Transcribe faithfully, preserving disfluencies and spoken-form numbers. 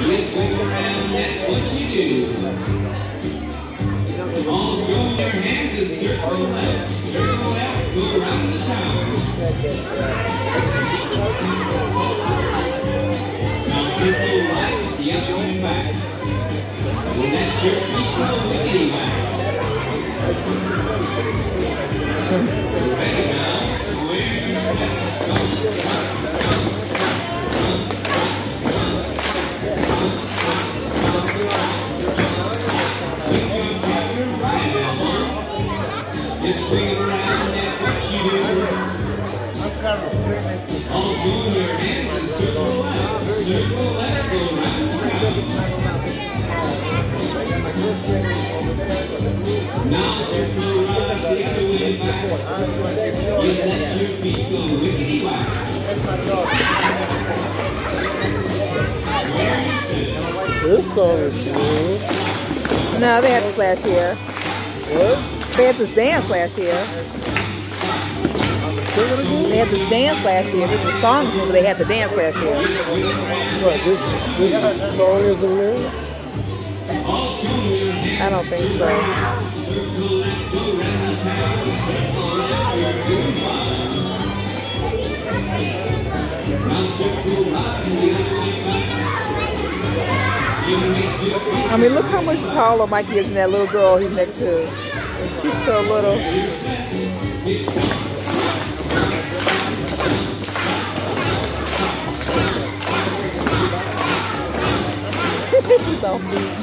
You swing around, that's what you do. All join your hands and circle left. Circle left, go around the tower. Now circle right, the other one back. Let your feet go wiggity whack. Ready now, square your steps. Stomp, stomp, stomp, stomp, stomp, stomp, stomp, stomp. With your finger right elbow. You swing it around, that's what you do. All join your hands and circle left. Circle left, go round and round. Now circle right the other way back. You let your feet go wiggity whack. Square your sit. This song is cool. No, they had this last year. What? They had this dance last year. They had this dance last year. This was songs, but they had the dance last year. What, this, this song isn't new? I don't think so. I mean, look how much taller Mikey is than that little girl he's next to. She's so little. He's on feet.